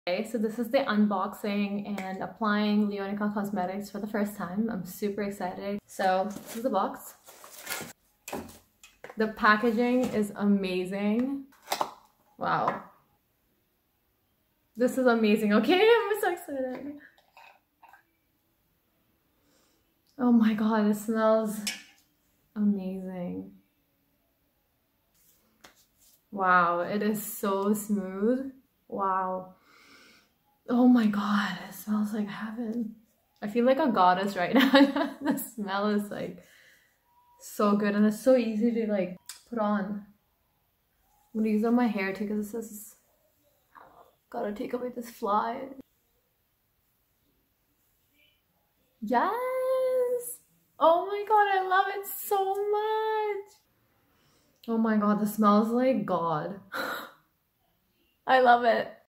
Okay, so this is the unboxing and applying Leonica Cosmetics for the first time. I'm super excited. So this is the box. The packaging is amazing. Wow. This is amazing. Okay, I'm so excited. Oh my god, it smells amazing. Wow, it is so smooth. Wow. Oh my god, it smells like heaven. I feel like a goddess right now. The smell is like so good and it's so easy to like put on. I'm gonna use it on my hair too because it says gotta take away this fly. Yes! Oh my god, I love it so much! Oh my god, this smells like God. I love it.